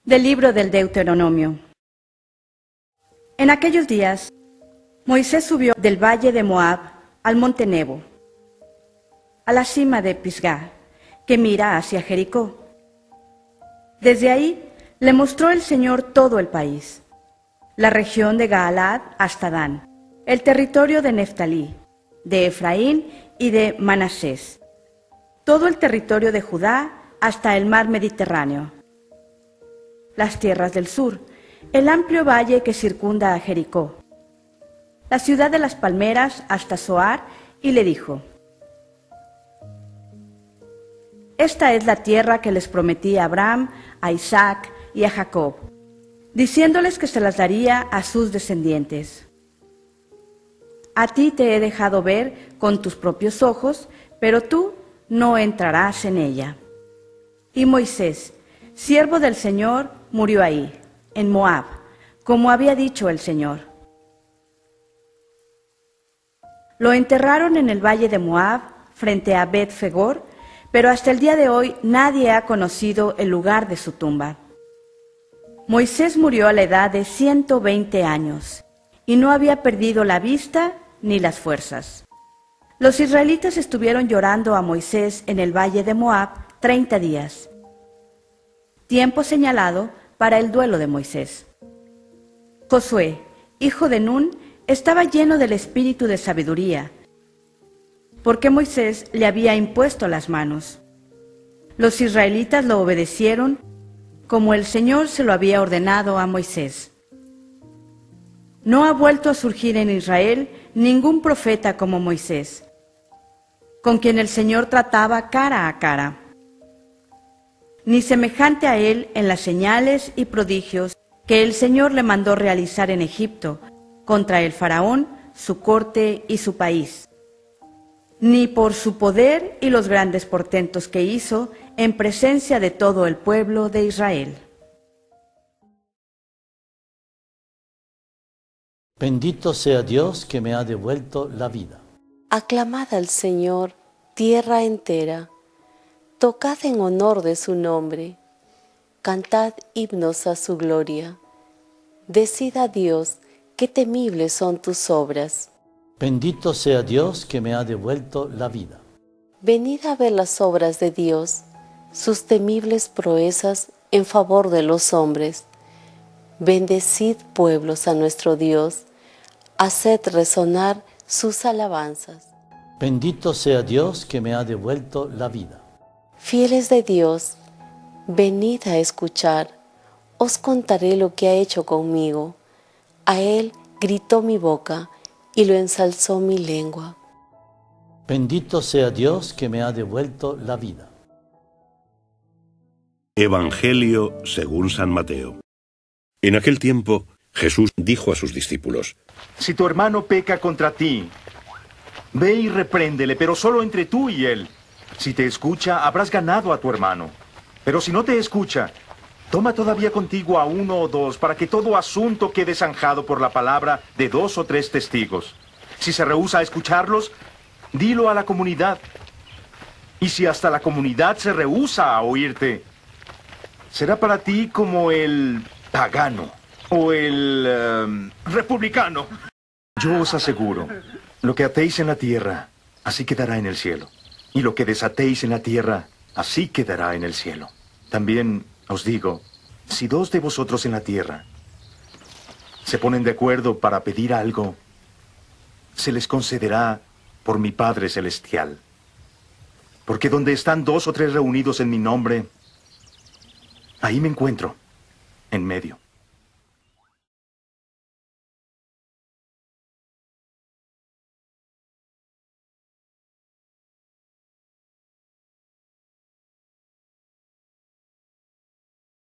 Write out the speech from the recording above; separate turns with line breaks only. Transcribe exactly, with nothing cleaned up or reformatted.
Del libro del Deuteronomio. En aquellos días, Moisés subió del valle de Moab al monte Nebo, a la cima de Pisgah, que mira hacia Jericó. Desde ahí le mostró el Señor todo el país, la región de Gaalad hasta Dan, el territorio de Neftalí, de Efraín y de Manasés, todo el territorio de Judá hasta el mar Mediterráneo, las tierras del sur, el amplio valle que circunda a Jericó, la ciudad de las palmeras hasta Zoar, y le dijo: Esta es la tierra que les prometí a Abraham, a Isaac y a Jacob, diciéndoles que se las daría a sus descendientes. A ti te he dejado ver con tus propios ojos, pero tú no entrarás en ella. Y Moisés, siervo del Señor, murió ahí, en Moab, como había dicho el Señor. Lo enterraron en el valle de Moab, frente a Bet-Fegor, pero hasta el día de hoy nadie ha conocido el lugar de su tumba. Moisés murió a la edad de ciento veinte años, y no había perdido la vista ni las fuerzas. Los israelitas estuvieron llorando a Moisés en el valle de Moab treinta días, tiempo señalado para el duelo de Moisés. Josué, hijo de Nun, estaba lleno del espíritu de sabiduría, porque Moisés le había impuesto las manos. Los israelitas lo obedecieron como el Señor se lo había ordenado a Moisés. No ha vuelto a surgir en Israel ningún profeta como Moisés, con quien el Señor trataba cara a cara, ni semejante a él en las señales y prodigios que el Señor le mandó realizar en Egipto contra el faraón, su corte y su país, ni por su poder y los grandes portentos que hizo en presencia de todo el pueblo de Israel.
Bendito sea Dios que me ha devuelto la vida.
Aclamad al Señor, tierra entera. Tocad en honor de su nombre. Cantad himnos a su gloria. Decid a Dios qué temibles son tus obras.
Bendito sea Dios que me ha devuelto la vida.
Venid a ver las obras de Dios, sus temibles proezas en favor de los hombres. Bendecid, pueblos, a nuestro Dios. Haced resonar sus alabanzas.
Bendito sea Dios que me ha devuelto la vida.
Fieles de Dios, venid a escuchar. Os contaré lo que ha hecho conmigo. A Él gritó mi boca y lo ensalzó mi lengua.
Bendito sea Dios que me ha devuelto la vida.
Evangelio según San Mateo. En aquel tiempo, Jesús dijo a sus discípulos:
Si tu hermano peca contra ti, ve y repréndele, pero solo entre tú y él. Si te escucha, habrás ganado a tu hermano. Pero si no te escucha, toma todavía contigo a uno o dos, para que todo asunto quede zanjado por la palabra de dos o tres testigos. Si se rehúsa a escucharlos, dilo a la comunidad. Y si hasta la comunidad se rehúsa a oírte, será para ti como el pagano o el um, republicano. Yo os aseguro, lo que atéis en la tierra, así quedará en el cielo. Y lo que desatéis en la tierra, así quedará en el cielo. También os digo, si dos de vosotros en la tierra se ponen de acuerdo para pedir algo, se les concederá por mi Padre Celestial. Porque donde están dos o tres reunidos en mi nombre, ahí me encuentro, en medio.